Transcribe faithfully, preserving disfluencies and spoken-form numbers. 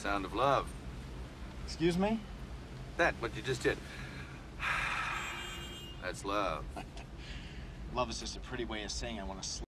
sound of love. Excuse me? That, what you just did. That's love. Love is just a pretty way of saying I want to sleep.